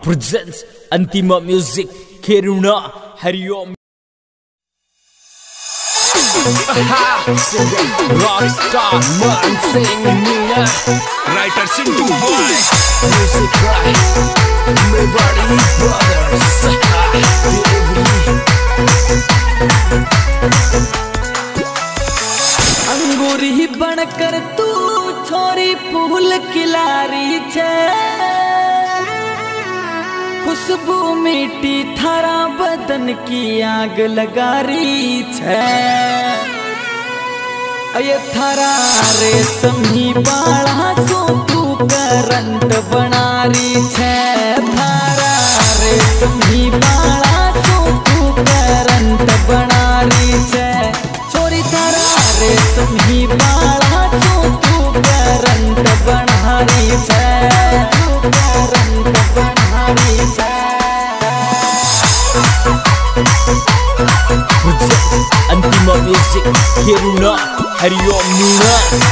presents Antima Music Keruna Hariom Rockstar man sing Nina Writer Sintu boy Music by Everybody Brothers अंगूरी बनकर तू छोरी फूल खिलारी छे खुशबू मीठी थारा बदन की आग लगा रही छे ये थारा रेशमी बाड़ा सो तू करंट बना रही छे थारा रेशमी बाड़ा सो तू करंट बना रही छे छोरी थारा रेशमी बाड़ा सो तू करंट बना रही छे तू करंट बना रही छे Antima Music Keruna Hariom Nina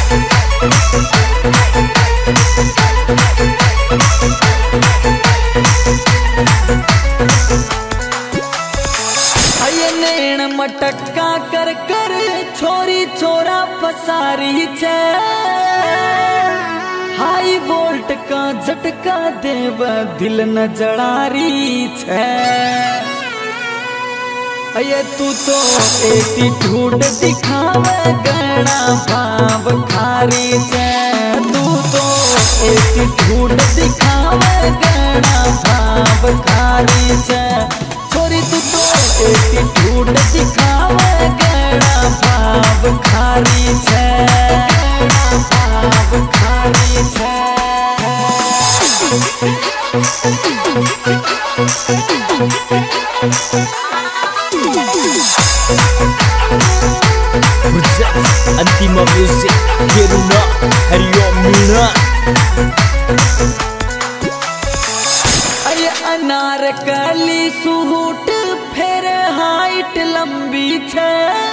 ये नैन मटक्का कर कर छोरी छोरा पसारी छे हाई वोल्ट का झटका देव दिल न जड़ारी छे ये तू तो एटीट्यूड दिखावे गणा भाव खारी छे तू तो एटीट्यूड दिखावे गणा भाव खारी छे छोरी तू तो एटीट्यूड दिखावे गणा भाव खारी छे गणा भाव खारी छे Antima Music Keruna Hariom Nina ये अनारकली सूट फिर हाइट लंबी छे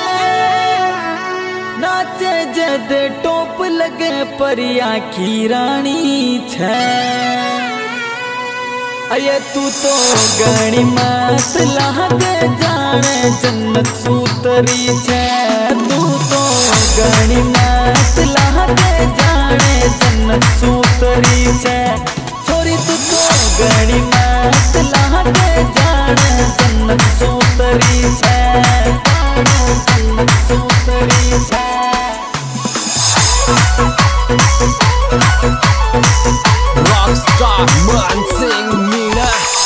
नाचे जद टोप लगे परिया की रानी छे ये तू तो गणी मत लागे जाने जन्नत सूतरी छे तू तो गणी मत लागे जाने जन्नत सूतरी छे छोरी तू तो गणी मत लागे जाने जन्नत सूतरी छे जन्नत सूतरी छे Rockstar man sing Nina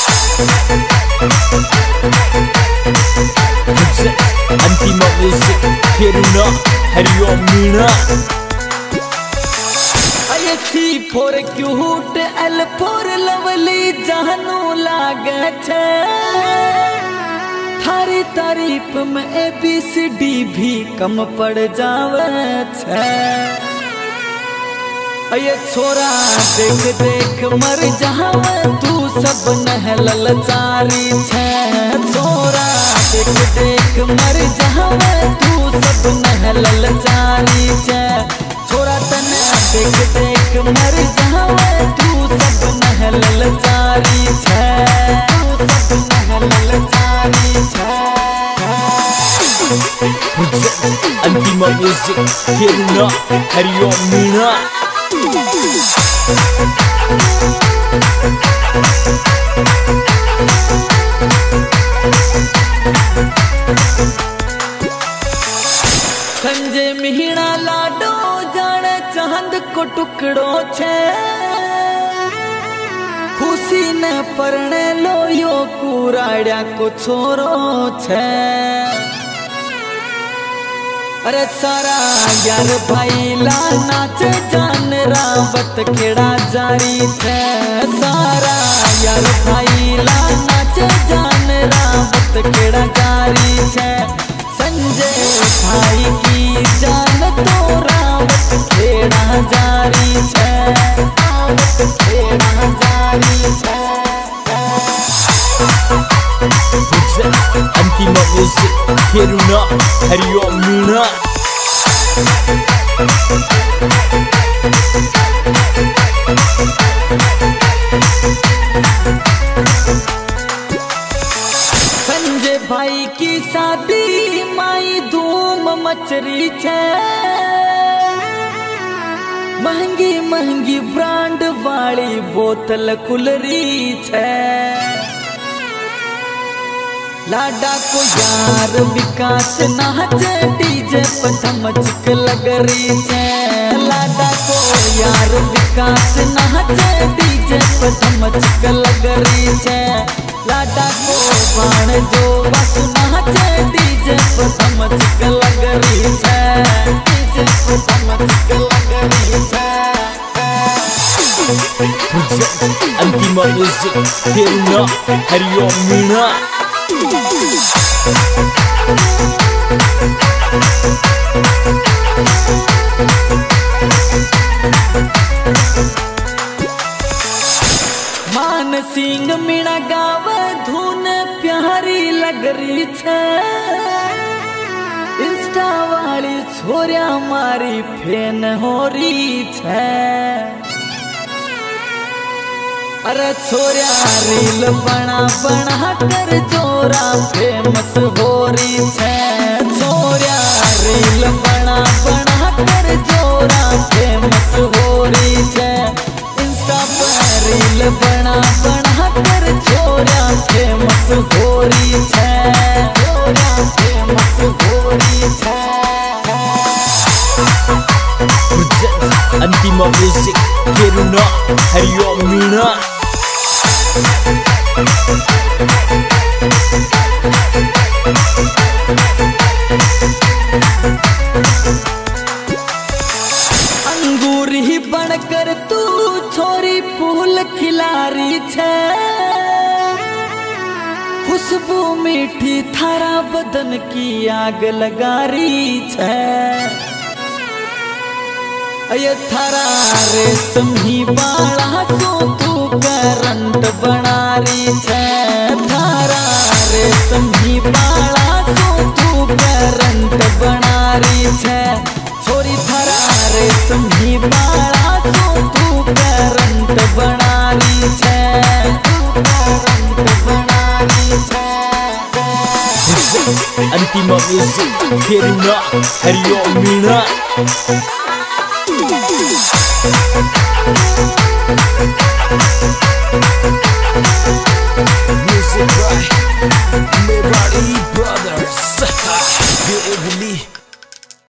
Antima Music Keruna Hariom Nina C for cute L for lovely जानू लागे छे थारी तारीफ में ABCD भी कम पड़ जावे छे ये छोरा देख देख मर जावे तू सब नहलल चारी छे छोरा देख देख मर जावे तू सब नहलल चारी छे छोरा तने देख देख मर जावे तू सब नहलल चारी छे तू सब नहलल चारी छे Antima Music Keruna Hariom Nina Sanjay Meena लाडो जाने चांद को टुकड़ो छे खुशी न परणे लो यो कुराड़िया को छोरो छे अरे सारा यार भाई ला नाच जान रावत खेड़ा जारी छे सारा यार भाई ला नाच जान रावत खेड़ा जारी छे संजय भाई की जान तो रावत खेड़ा जारी छे रावत खेड़ा जारी छे Antima Music Keruna Hariom Nina मचरी छे, महंगी महंगी ब्रांड वाली बोतल खुलरी छे। लाडा को यार विकास नाचे डीजे पर धमचक लगरी छे। लाडा को यार विकास नाचे डीजे पर धमचक लगरी छे। लाडा को बाण जो बस नाचे डीजे पर धमचक लगरी छे। डीजे पर धमचक लगरी छे। Antima Music Hiruna Haryo Mina मान सिंह मीणा गाव धुन प्यारी लगरी छे। इंस्टा वाली छोरिया मारी फैन होरी छे। अरे छोरिया रील बना बना कर जोरा फेमस होरी छे। छोरिया रील बना बना कर जोरा फेमस होरी छे। इंस्टा पर रील बना बना कर छोरिया फेमस होरी छे। छोरिया फेमस होरी छे। Antima Music Hiruna Haryo Mina अंगूर ही बनकर तू छोरी फूल खिलारी छे। खुशबू मीठी थारा बदन की आग लगारी छे। ये थारा रेशम ही बाला सो तू करंट बनारी छे। थारा रेशम ही बाला सो तू करंट बनारी छे। छोरी थारा रेशम ही बाला सो तू करंट बनारी छे। तू करंट बनारी छे। Antima Music Hiruna Haryo Mina